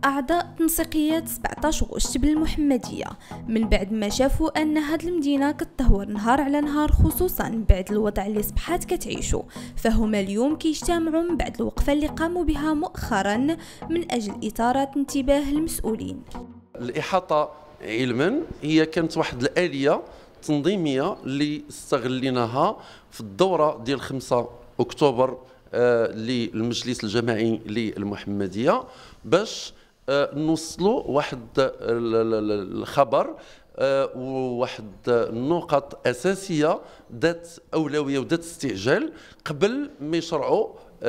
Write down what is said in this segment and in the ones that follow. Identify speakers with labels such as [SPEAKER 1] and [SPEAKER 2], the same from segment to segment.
[SPEAKER 1] أعضاء تنسيقية 17 غشت بالمحمدية من بعد ما شافوا أن هاد المدينة كتطور نهار على نهار، خصوصا بعد الوضع اللي صبحات كتعيشو. فهما اليوم كيجتمعوا من بعد الوقفة اللي قاموا بها مؤخرا من أجل إثارة انتباه المسؤولين.
[SPEAKER 2] الإحاطة علما هي كانت واحد الآلية تنظيمية اللي استغليناها في الدورة ديال 5 أكتوبر للمجلس الجماعي للمحمدية باش نوصلوا واحد الخبر وواحد النقط أساسية ذات أولوية وذات استعجال قبل ما يشرعوا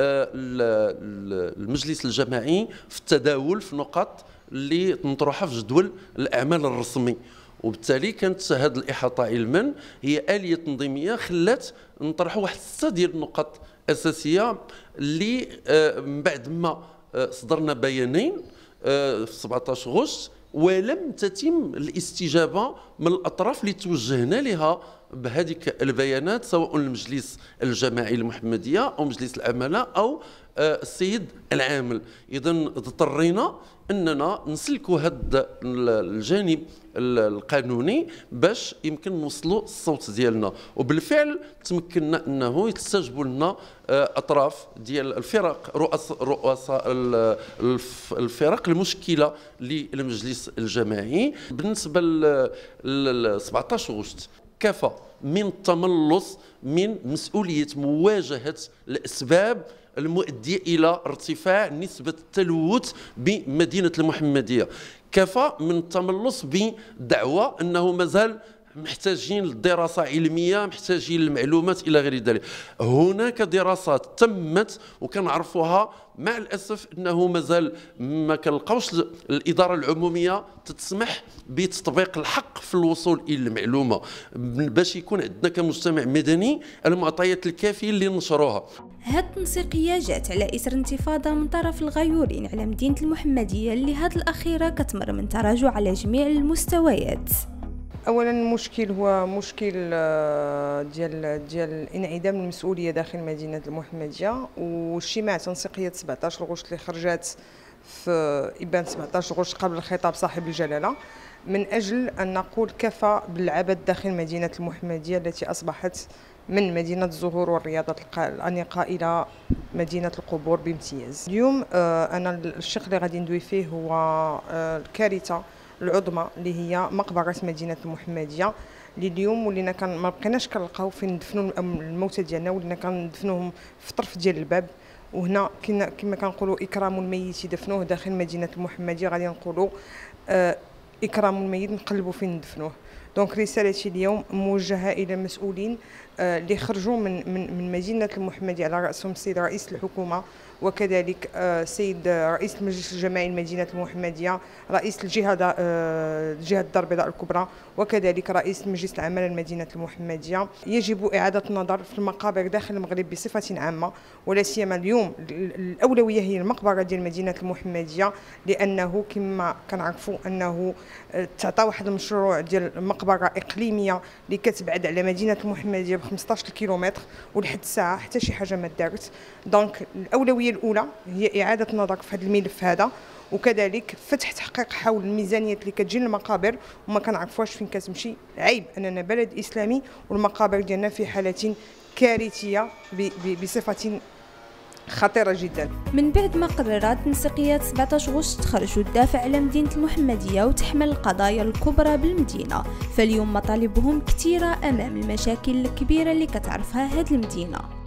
[SPEAKER 2] المجلس الجماعي في التداول في نقط اللي مطروحة في جدول الأعمال الرسمي. وبالتالي كانت هذه الإحاطة علما هي آلية تنظيمية خلات نطرحوا واحد 6 ديال النقط أساسية اللي من بعد ما صدرنا بيانين في 17 غشت ولم تتم الاستجابة من الأطراف اللي توجهنا لها بهذيك البيانات، سواء المجلس الجماعي المحمدية أو مجلس العمالة أو السيد العامل. إذا اضطرينا أننا نسلكوا هذا الجانب القانوني باش يمكن نوصلوا الصوت ديالنا، وبالفعل تمكنا أنه يستجبوا لنا أطراف ديال الفرق، رؤساء الفرق المشكلة للمجلس الجماعي. بالنسبة ل 17 غشت كفى من التملص من مسؤولية مواجهة الأسباب المؤدية إلى ارتفاع نسبة التلوث بمدينة المحمدية، كفى من التملص بدعوى أنه مازال محتاجين للدراسة علمية، محتاجين للمعلومات إلى غير ذلك. هناك دراسات تمت وكنعرفوها، مع الأسف أنه مازال ما كنلقاوش الإدارة العمومية تتسمح بتطبيق الحق في الوصول إلى المعلومة باش يكون عندنا كمجتمع مدني المعطيات الكافية اللي ننشروها.
[SPEAKER 1] هاد التنسيقية جات على إثر انتفاضة من طرف الغيورين على مدينة المحمدية اللي هاد الأخيرة كتمر من تراجع على جميع المستويات.
[SPEAKER 3] اولا المشكل هو مشكل ديال انعدام المسؤوليه داخل مدينه المحمديه، واجتماع تنسيقيه 17 غشت اللي خرجت في ابان 17 غشت قبل خطاب صاحب الجلاله من اجل ان نقول كفى بالعبث داخل مدينه المحمديه التي اصبحت من مدينه الزهور والرياضه الانيقه الى مدينه القبور بامتياز. اليوم انا الشق اللي غادي ندوي فيه هو الكارثه العظمى اللي هي مقبره مدينه المحمديه، اللي اليوم ولينا ما بقيناش كنلقاو فين ندفنوا الموتى ديالنا، ولينا كندفنوهم في طرف ديال الباب. وهنا كما كنقولوا اكرام الميت دفنوه داخل مدينه المحمديه، غادي نقولوا اكرام الميت نقلبوا فين ندفنوه. دونك رسالتي اليوم موجهه الى المسؤولين اللي خرجوا من مدينه المحمديه، على راسهم السيد رئيس الحكومه، وكذلك سيد رئيس المجلس الجماعي لمدينه المحمديه، رئيس الجهه الدار البيضاء الكبرى، وكذلك رئيس مجلس العمل لمدينه المحمديه. يجب اعاده النظر في المقابر داخل المغرب بصفه عامه، ولا سيما اليوم الاولويه هي المقبره ديال مدينه المحمديه، لانه كما كنعرفوا انه تعطى واحد المشروع ديال مقبره اقليميه اللي كتبعد على مدينه المحمديه ب 15 كيلومتر، ولحد الساعه حتى شي حاجه ما دارت. دونك الاولويه الاولى هي اعاده النظر في هذا الملف هذا، وكذلك فتح تحقيق حول الميزانيات اللي كتجي للمقابر وما كنعرفوهاش فين كتمشي. عيب اننا بلد اسلامي والمقابر ديالنا في حاله كارثيه بصفه خطيرة جدا.
[SPEAKER 1] من بعد ما قررت تنسيقية 17 غشت تخرج وتدافع على مدينة المحمدية وتحمل القضايا الكبرى بالمدينة، فاليوم مطالبهم كثيرة أمام المشاكل الكبيرة اللي كتعرفها هذه المدينة.